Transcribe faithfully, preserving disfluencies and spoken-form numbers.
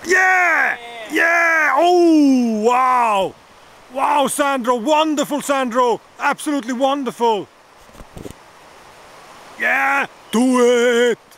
Yeah! Yeah! Oh, wow! Wow, Sandro! Wonderful, Sandro! Absolutely wonderful! Yeah! Do it!